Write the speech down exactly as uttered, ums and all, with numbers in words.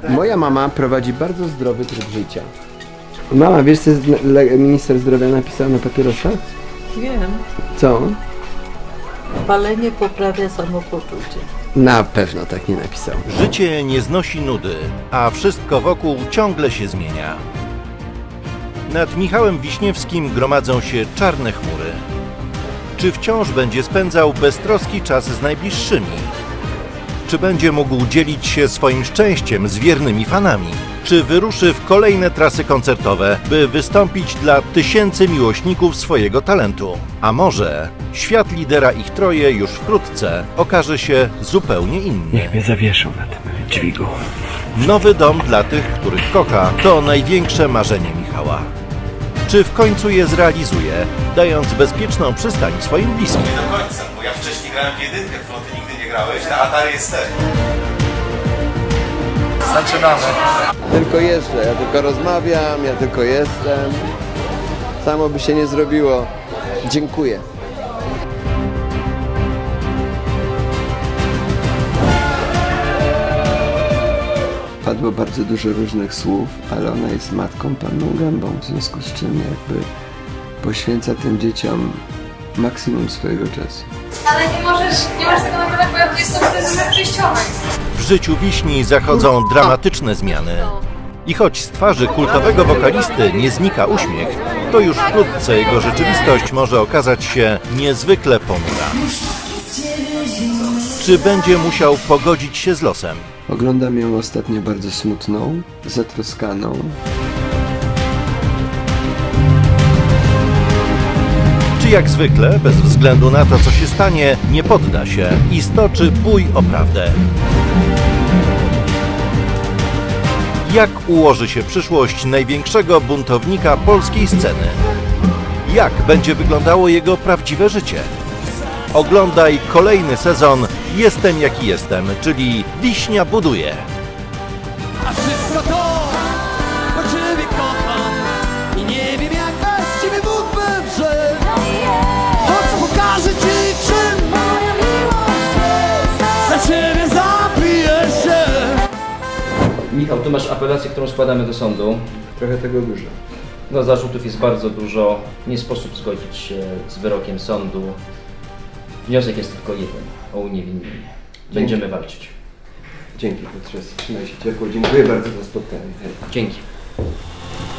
Moja mama prowadzi bardzo zdrowy tryb życia. Mama, wiesz co minister zdrowia napisał na papierosach? Wiem. Co? Palenie poprawia samopoczucie. Na pewno tak nie napisał. Życie nie znosi nudy, a wszystko wokół ciągle się zmienia. Nad Michałem Wiśniewskim gromadzą się czarne chmury. Czy wciąż będzie spędzał beztroski czas z najbliższymi? Czy będzie mógł dzielić się swoim szczęściem z wiernymi fanami? Czy wyruszy w kolejne trasy koncertowe, by wystąpić dla tysięcy miłośników swojego talentu? A może świat lidera ich troje już wkrótce okaże się zupełnie inny? Niech mnie zawieszą na tym dźwigu. Nowy dom dla tych, których kocha, to największe marzenie Michała. Czy w końcu je zrealizuje, dając bezpieczną przystań swoim bliskim? Nie do końca, bo ja wcześniej grałem w jedynkę, w którą ty nigdy nie grałeś, na Atari jest ten. Zaczynamy. Tylko jeżdżę, ja tylko rozmawiam, ja tylko jestem. Samo by się nie zrobiło. Dziękuję. Padło bardzo dużo różnych słów, ale ona jest matką Panną Gębą, w związku z czym jakby poświęca tym dzieciom maksimum swojego czasu. Ale nie możesz, nie masz tego naprawdę, bo ja jestem w przejściowej. W życiu Wiśni zachodzą dramatyczne zmiany. I choć z twarzy kultowego wokalisty nie znika uśmiech, to już wkrótce jego rzeczywistość może okazać się niezwykle ponura. Czy będzie musiał pogodzić się z losem? Oglądam ją ostatnio bardzo smutną, zatroskaną. Czy jak zwykle, bez względu na to, co się stanie, nie podda się i stoczy bój o prawdę? Jak ułoży się przyszłość największego buntownika polskiej sceny? Jak będzie wyglądało jego prawdziwe życie? Oglądaj kolejny sezon Jestem jaki jestem, czyli Wiśnia buduje. A wszystko to, bo Ciebie kocham i nie wiem jak bez Ciebie mógłbym żyć. Choć pokażę Ci czym moja miłość jest, za Ciebie zabiję się. Michał, tu masz apelację, którą składamy do sądu. Trochę tego dużo. No, zarzutów jest bardzo dużo. Nie sposób zgodzić się z wyrokiem sądu. Wniosek jest tylko jeden, o uniewinnienie. Będziemy walczyć. Dzięki, Piotrze, trzymaj się ciepło. Dziękuję bardzo za spotkanie. Dzięki.